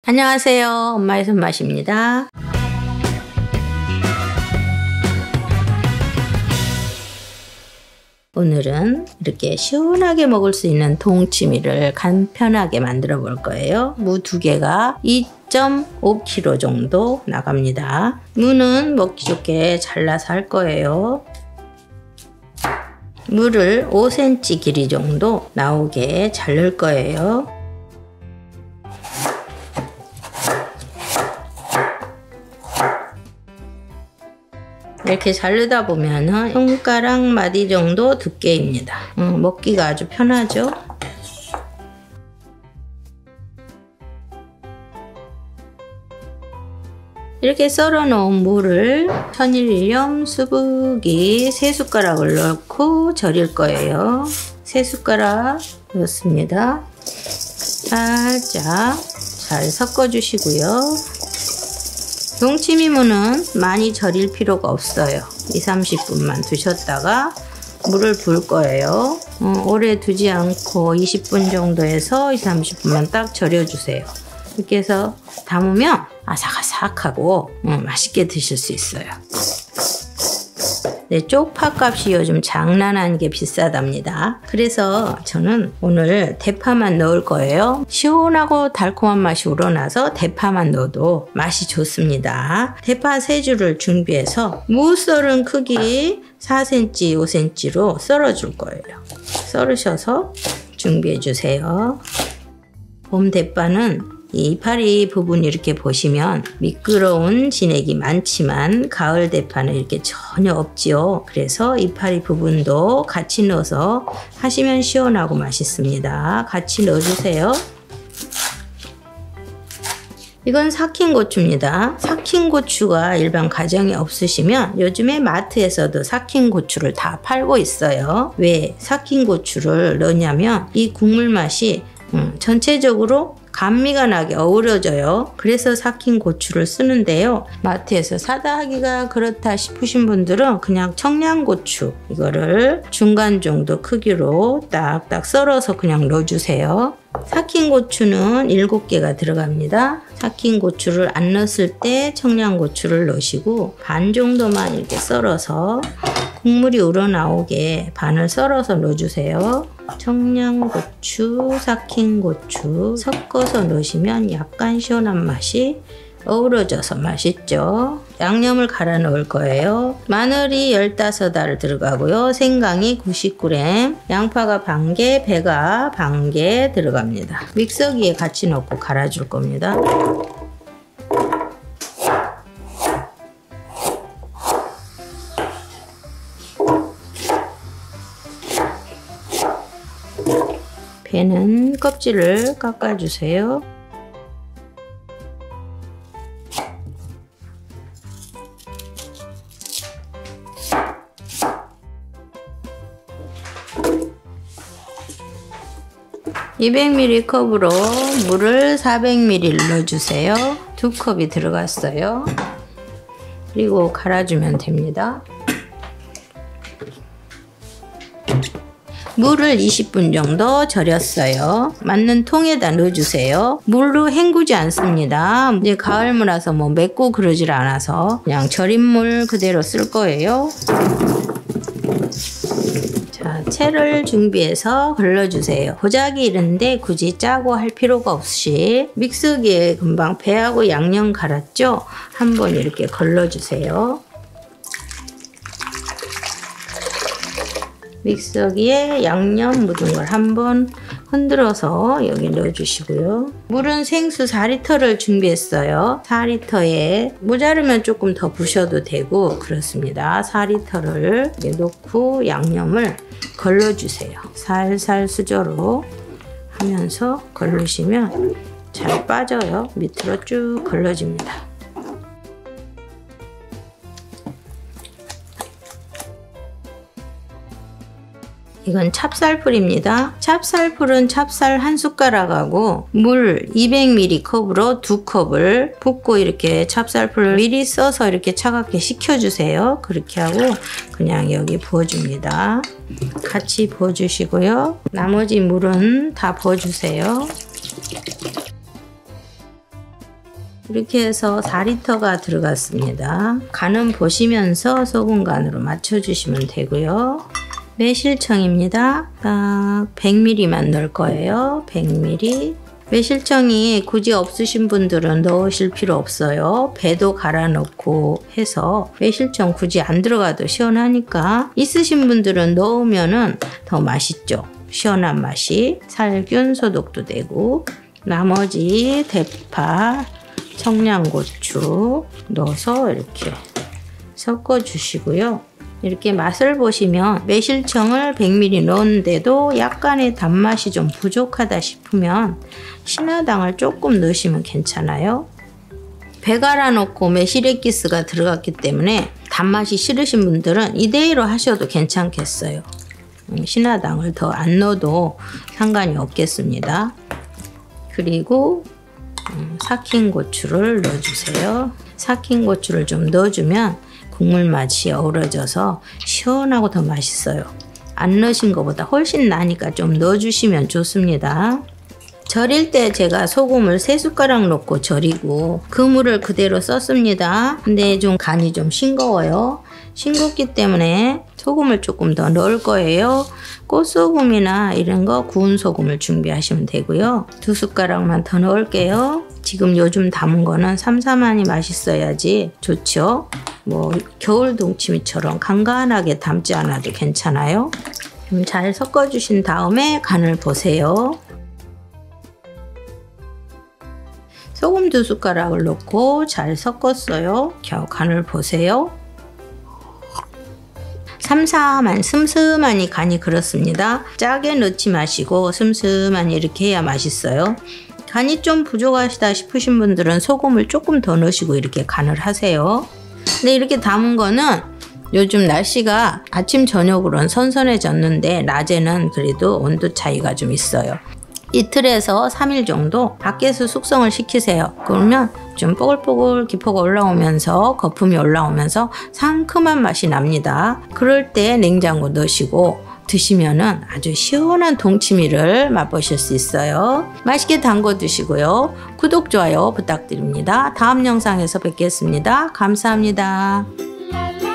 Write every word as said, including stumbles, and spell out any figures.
안녕하세요. 엄마의 손맛입니다. 오늘은 이렇게 시원하게 먹을 수 있는 동치미를 간편하게 만들어 볼 거예요. 무 두 개가 이 점 오 킬로그램 정도 나갑니다. 무는 먹기 좋게 잘라서 할 거예요. 무를 오 센티미터 길이 정도 나오게 자를 거예요. 이렇게 자르다 보면은 손가락 마디 정도 두께입니다. 음, 먹기가 아주 편하죠. 이렇게 썰어 놓은 무를 천일염 수북이 세 숟가락을 넣고 절일 거예요. 세 숟가락 넣습니다. 살짝 잘 섞어 주시고요. 동치미무는 많이 절일 필요가 없어요. 이, 삼십 분만 두셨다가 물을 부을 거예요. 어, 오래 두지 않고 이십 분 정도에서 이, 삼십 분만 딱 절여주세요. 이렇게 해서 담으면 아삭아삭하고 음, 맛있게 드실 수 있어요. 네, 쪽파 값이 요즘 장난 아니게 비싸답니다. 그래서 저는 오늘 대파만 넣을 거예요. 시원하고 달콤한 맛이 우러나서 대파만 넣어도 맛이 좋습니다. 대파 세 줄을 준비해서 무 썰은 크기 사 센티미터, 오 센티미터로 썰어 줄 거예요. 썰으셔서 준비해 주세요. 봄 대파는 이 이파리 부분 이렇게 보시면 미끄러운 진액이 많지만 가을 대파는 이렇게 전혀 없지요. 그래서 이파리 부분도 같이 넣어서 하시면 시원하고 맛있습니다. 같이 넣어주세요. 이건 삭힌 고추입니다. 삭힌 고추가 일반 가정에 없으시면 요즘에 마트에서도 삭힌 고추를 다 팔고 있어요. 왜 삭힌 고추를 넣냐면 이 국물 맛이 음, 전체적으로 감미가 나게 어우러져요. 그래서 삭힌 고추를 쓰는데요. 마트에서 사다 하기가 그렇다 싶으신 분들은 그냥 청양고추 이거를 중간 정도 크기로 딱딱 썰어서 그냥 넣어주세요. 삭힌 고추는 일곱 개가 들어갑니다. 삭힌 고추를 안 넣었을 때 청양고추를 넣으시고 반 정도만 이렇게 썰어서 국물이 우러나오게 반을 썰어서 넣어주세요. 청양고추, 삭힌 고추 섞어서 넣으시면 약간 시원한 맛이 어우러져서 맛있죠. 양념을 갈아 넣을 거예요. 마늘이 열다섯 알 들어가고요. 생강이 구십 그램, 양파가 반 개, 배가 반 개 들어갑니다. 믹서기에 같이 넣고 갈아줄 겁니다. 배는 껍질을 깎아주세요. 이백 밀리리터 컵으로 물을 사백 밀리리터 넣어주세요. 두 컵이 들어갔어요. 그리고 갈아주면 됩니다. 물을 이십 분 정도 절였어요. 맞는 통에다 넣어주세요. 물로 헹구지 않습니다. 이제 가을무라서 뭐 맵고 그러질 않아서 그냥 절인 물 그대로 쓸 거예요. 자, 채를 준비해서 걸러주세요. 도자기 이런데 굳이 짜고 할 필요가 없이 믹서기에 금방 배하고 양념 갈았죠? 한번 이렇게 걸러주세요. 믹서기에 양념 묻은 걸 한번 흔들어서 여기 넣어주시고요. 물은 생수 사 리터를 준비했어요. 사 리터에 모자르면 조금 더 부셔도 되고 그렇습니다. 사 리터를 넣고 양념을 걸러주세요. 살살 수저로 하면서 걸르시면 잘 빠져요. 밑으로 쭉 걸러집니다. 이건 찹쌀풀입니다. 찹쌀풀은 찹쌀 한 숟가락하고 물 이백 밀리리터 컵으로 두 컵을 붓고 이렇게 찹쌀풀을 미리 써서 이렇게 차갑게 식혀주세요. 그렇게 하고 그냥 여기 부어줍니다. 같이 부어주시고요. 나머지 물은 다 부어주세요. 이렇게 해서 사 리터가 들어갔습니다. 간은 보시면서 소금 간으로 맞춰주시면 되고요. 매실청입니다. 딱 백 밀리리터만 넣을 거예요. 백 밀리리터. 매실청이 굳이 없으신 분들은 넣으실 필요 없어요. 배도 갈아 넣고 해서 매실청 굳이 안 들어가도 시원하니까 있으신 분들은 넣으면은 더 맛있죠. 시원한 맛이. 살균 소독도 되고. 나머지 대파, 청양고추 넣어서 이렇게 섞어 주시고요. 이렇게 맛을 보시면 매실청을 백 밀리리터 넣었는데도 약간의 단맛이 좀 부족하다 싶으면 신화당을 조금 넣으시면 괜찮아요. 배 갈아 넣고 매실액기스가 들어갔기 때문에 단맛이 싫으신 분들은 이대로 하셔도 괜찮겠어요. 신화당을 더 안 넣어도 상관이 없겠습니다. 그리고 삭힌 고추를 넣어주세요. 삭힌 고추를 좀 넣어주면 국물 맛이 어우러져서 시원하고 더 맛있어요. 안 넣으신 것보다 훨씬 나니까 좀 넣어주시면 좋습니다. 절일 때 제가 소금을 세 숟가락 넣고 절이고 그 물을 그대로 썼습니다. 근데 좀 간이 좀 싱거워요. 싱겁기 때문에 소금을 조금 더 넣을 거예요. 꽃소금이나 이런 거 구운 소금을 준비하시면 되고요. 두 숟가락만 더 넣을게요. 지금 요즘 담은 거는 삼삼하니 맛있어야지 좋죠. 뭐 겨울 동치미처럼 간간하게 담지 않아도 괜찮아요. 좀 잘 섞어주신 다음에 간을 보세요. 소금 두 숟가락을 넣고 잘 섞었어요. 겨우 간을 보세요. 삼삼한 슴슴하니 간이 그렇습니다. 짜게 넣지 마시고 슴슴하니 이렇게 해야 맛있어요. 간이 좀 부족하시다 싶으신 분들은 소금을 조금 더 넣으시고 이렇게 간을 하세요. 근데 이렇게 담은 거는 요즘 날씨가 아침 저녁으로는 선선해졌는데 낮에는 그래도 온도 차이가 좀 있어요. 이틀에서 삼 일 정도 밖에서 숙성을 시키세요. 그러면 좀 뽀글뽀글 기포가 올라오면서 거품이 올라오면서 상큼한 맛이 납니다. 그럴 때 냉장고 넣으시고 드시면은 아주 시원한 동치미를 맛보실 수 있어요. 맛있게 담궈 드시고요. 구독, 좋아요 부탁드립니다. 다음 영상에서 뵙겠습니다. 감사합니다.